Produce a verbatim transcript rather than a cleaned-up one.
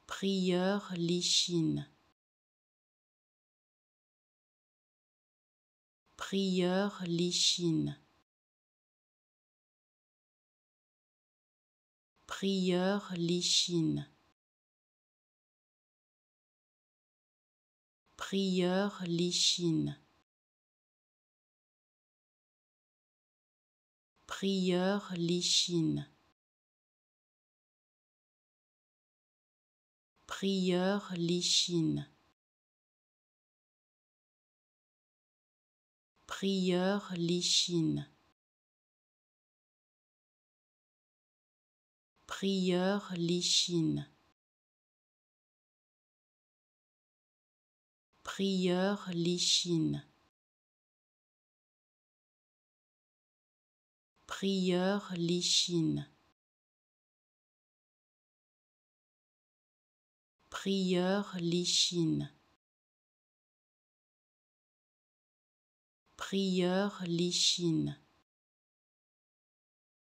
Prieur Lichine. Prieur Lichine. Prieur Lichine. Prieur Lichine. Prieur Lichine. Prieur Lichine. Prieur Lichine. Prieur Lichine. Prieur Lichine. Prieur Lichine. Prieur Lichine. Prieur Lichine.